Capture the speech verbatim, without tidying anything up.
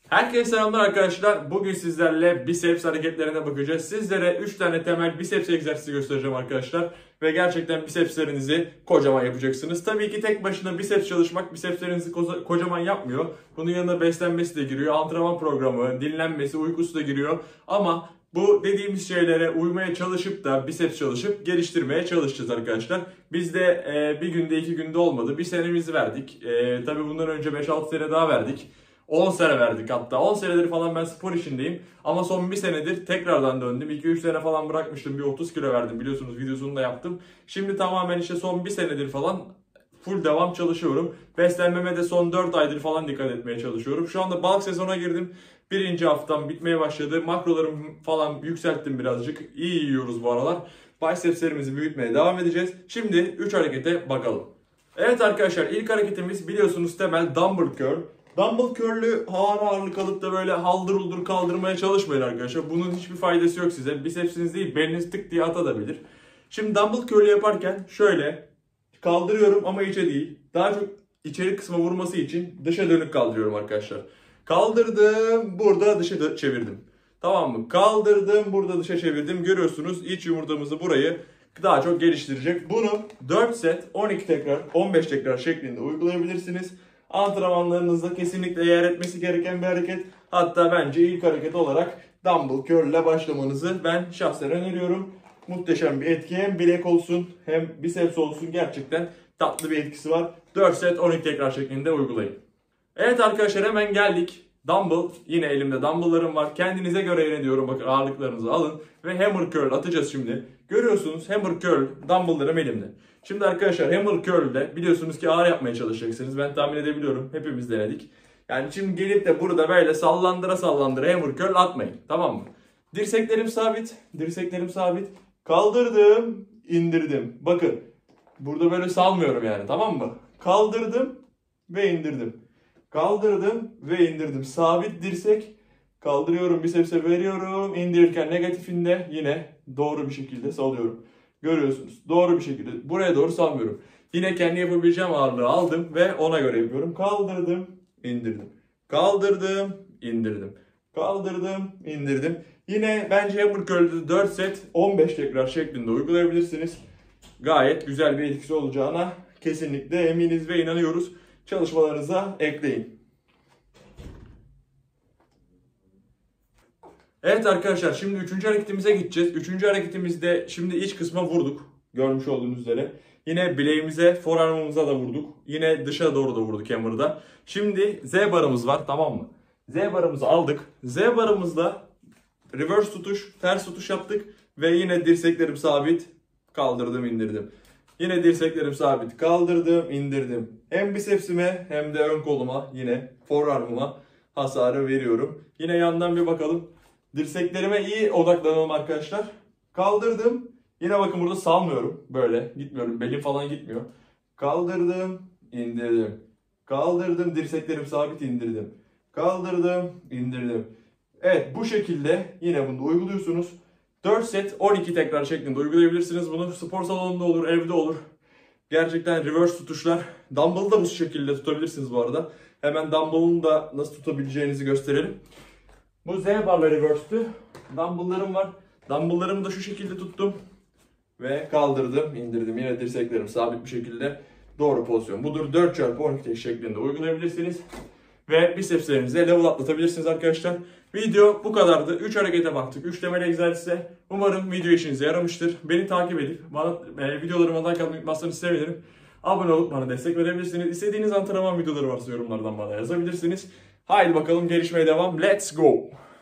Herkese selamlar arkadaşlar. Bugün sizlerle biceps hareketlerine bakacağız. Sizlere üç tane temel biceps egzersizi göstereceğim arkadaşlar. Ve gerçekten bicepslerinizi kocaman yapacaksınız. Tabii ki tek başına biceps çalışmak bicepslerinizi ko kocaman yapmıyor. Bunun yanına beslenmesi de giriyor. Antrenman programı, dinlenmesi, uykusu da giriyor. Ama bu dediğimiz şeylere uymaya çalışıp da biceps çalışıp geliştirmeye çalışacağız arkadaşlar. Biz de e, bir günde iki günde olmadı. Bir senemizi verdik. E, tabii bundan önce beş altı sene daha verdik. on sene verdik hatta. on senedir falan ben spor işindeyim. Ama son bir senedir tekrardan döndüm. iki üç sene falan bırakmıştım. Bir otuz kilo verdim biliyorsunuz, videosunu da yaptım. Şimdi tamamen işte son bir senedir falan full devam çalışıyorum. Beslenmeme de son dört aydır falan dikkat etmeye çalışıyorum. Şu anda balık sezona girdim. Birinci haftam bitmeye başladı. Makrolarımı falan yükselttim birazcık. İyi yiyoruz bu aralar. Bicepslerimizi büyütmeye devam edeceğiz. Şimdi üç harekete bakalım. Evet arkadaşlar, ilk hareketimiz biliyorsunuz temel dumbbell curl. Dumbbell curl'ü ağır ağırlık alıp da böyle haldır uldur kaldırmaya çalışmayın arkadaşlar. Bunun hiçbir faydası yok size. Bicepsiniz değil, beliniz tık diye atabilir. Şimdi dumbbell curl'ü yaparken şöyle kaldırıyorum ama içe değil. Daha çok içeri kısma vurması için dışa dönük kaldırıyorum arkadaşlar. Kaldırdım, burada dışa çevirdim. Tamam mı? Kaldırdım, burada dışa çevirdim. Görüyorsunuz iç yumurtamızı burayı daha çok geliştirecek. Bunu dört set, on iki tekrar, on beş tekrar şeklinde uygulayabilirsiniz. Antrenmanlarınızda kesinlikle yer etmesi gereken bir hareket. Hatta bence ilk hareket olarak dumbbell curl ile başlamanızı ben şahsen öneriyorum. Muhteşem bir etki. Hem bilek olsun hem biceps olsun, gerçekten tatlı bir etkisi var. dört set on iki tekrar şeklinde uygulayın. Evet arkadaşlar, hemen geldik. Dumbbell, yine elimde dumbbelllarım var. Kendinize göre yer ediyorum. Bakın, ağırlıklarınızı alın ve hammer curl atacağız şimdi. Görüyorsunuz hammer curl dumbbelllarım elimde. Şimdi arkadaşlar hammer curl'de biliyorsunuz ki ağır yapmaya çalışacaksınız. Ben tahmin edebiliyorum. Hepimiz denedik. Yani şimdi gelip de burada böyle sallandıra sallandıra hammer curl atmayın. Tamam mı? Dirseklerim sabit. Dirseklerim sabit. Kaldırdım, indirdim. Bakın burada böyle salmıyorum yani, tamam mı? Kaldırdım ve indirdim. Kaldırdım ve indirdim. Sabit dirsek. Kaldırıyorum, biceps'e veriyorum. İndirirken negatifinde yine doğru bir şekilde salıyorum. Görüyorsunuz. Doğru bir şekilde. Buraya doğru salmıyorum. Yine kendi yapabileceğim ağırlığı aldım ve ona göre yapıyorum. Kaldırdım, indirdim. Kaldırdım, indirdim. Kaldırdım, indirdim. Yine bence hammer curl'de dört set on beş tekrar şeklinde uygulayabilirsiniz. Gayet güzel bir etkisi olacağına kesinlikle eminiz ve inanıyoruz. Çalışmalarınıza ekleyin. Evet arkadaşlar, şimdi üçüncü hareketimize gideceğiz. Üçüncü hareketimizde şimdi iç kısma vurduk. Görmüş olduğunuz üzere. Yine bileğimize, forearmımıza da vurduk. Yine dışa doğru da vurduk hammer'da. Şimdi Z barımız var, tamam mı? Z barımızı aldık. Z barımızda reverse tutuş, ters tutuş yaptık. Ve yine dirseklerim sabit. Kaldırdım, indirdim. Yine dirseklerim sabit. Kaldırdım, indirdim. Hem bicepsime hem de ön koluma, yine forearmıma hasarı veriyorum. Yine yandan bir bakalım. Dirseklerime iyi odaklanalım arkadaşlar. Kaldırdım. Yine bakın burada salmıyorum. Böyle gitmiyorum. Belim falan gitmiyor. Kaldırdım, indirdim. Kaldırdım, dirseklerim sabit, indirdim. Kaldırdım, indirdim. Evet, bu şekilde yine bunu da uyguluyorsunuz. dört set on iki tekrar şeklinde uygulayabilirsiniz bunu. Spor salonunda olur, evde olur. Gerçekten reverse tutuşlar. Dumbbell'ı da bu şekilde tutabilirsiniz bu arada. Hemen dumbbell'ın da nasıl tutabileceğinizi gösterelim. Bu Z barla reverse'tü. Dumbbell'larım var. Dumbbell'larımı da şu şekilde tuttum. Ve kaldırdım, indirdim. Yine dirseklerim sabit bir şekilde doğru pozisyon. Budur, dört çarpı on iki şeklinde uygulayabilirsiniz. Ve bicepslerinize level atlatabilirsiniz arkadaşlar. Video bu kadardı. üç harekete baktık. üç temel egzersize. Umarım video işinize yaramıştır. Beni takip edip bana e, videolarıma like atmayı unutmazsanız sevinirim. Abone olup bana destek verebilirsiniz. İstediğiniz antrenman videoları varsa yorumlardan bana yazabilirsiniz. Haydi bakalım, gelişmeye devam. Let's go!